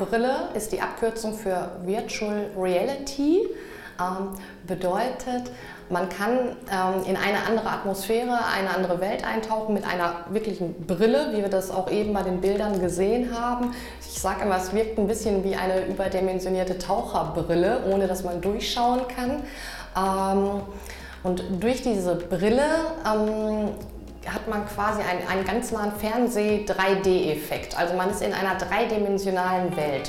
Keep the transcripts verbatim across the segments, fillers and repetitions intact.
R-Brille ist die Abkürzung für Virtual Reality. Ähm, bedeutet, man kann ähm, in eine andere Atmosphäre, eine andere Welt eintauchen mit einer wirklichen Brille, wie wir das auch eben bei den Bildern gesehen haben. Ich sage immer, es wirkt ein bisschen wie eine überdimensionierte Taucherbrille, ohne dass man durchschauen kann. Ähm, und durch diese Brille ähm, hat man quasi einen, einen ganz nahen Fernseh-drei D Effekt. Also man ist in einer dreidimensionalen Welt.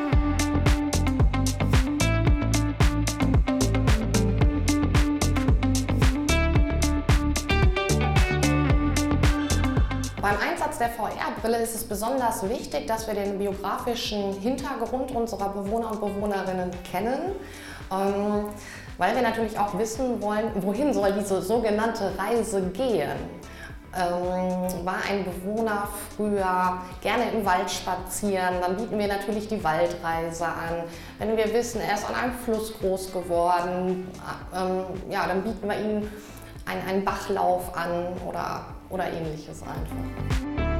Beim Einsatz der V R-Brille ist es besonders wichtig, dass wir den biografischen Hintergrund unserer Bewohner und Bewohnerinnen kennen, ähm, weil wir natürlich auch wissen wollen, wohin soll diese sogenannte Reise gehen. Ähm, war ein Bewohner früher gerne im Wald spazieren, dann bieten wir natürlich die Waldreise an. Wenn wir wissen, er ist an einem Fluss groß geworden, ähm, ja, dann bieten wir ihm einen, einen Bachlauf an oder, oder ähnliches einfach.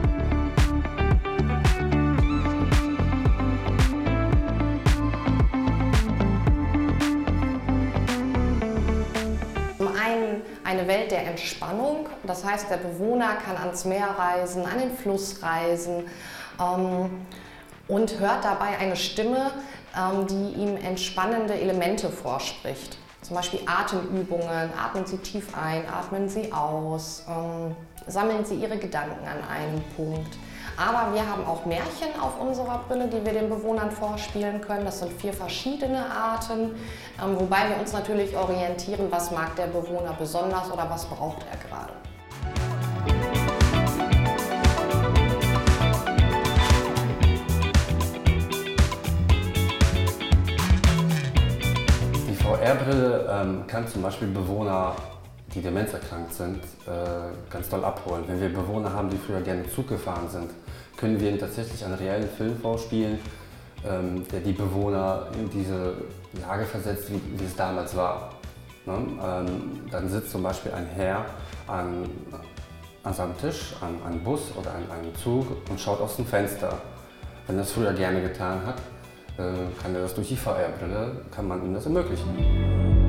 Eine Welt der Entspannung, das heißt, der Bewohner kann ans Meer reisen, an den Fluss reisen ähm, und hört dabei eine Stimme, ähm, die ihm entspannende Elemente vorspricht. Zum Beispiel Atemübungen, atmen Sie tief ein, atmen Sie aus, ähm, sammeln Sie Ihre Gedanken an einem Punkt. Aber wir haben auch Märchen auf unserer Brille, die wir den Bewohnern vorspielen können. Das sind vier verschiedene Arten, ähm, wobei wir uns natürlich orientieren, was mag der Bewohner besonders oder was braucht er gerade. Die V R-Brille ähm, kann zum Beispiel Bewohner, die demenzerkrankt sind, äh, ganz toll abholen. Wenn wir Bewohner haben, die früher gerne Zug gefahren sind, können wir ihnen tatsächlich einen reellen Film vorspielen, ähm, der die Bewohner in diese Lage versetzt, wie, wie es damals war. Ne? Ähm, dann sitzt zum Beispiel ein Herr an, an seinem Tisch, an einem Bus oder an einem Zug und schaut aus dem Fenster. Wenn er es früher gerne getan hat, äh, kann er das durch die V R-Brille, kann man ihm das ermöglichen.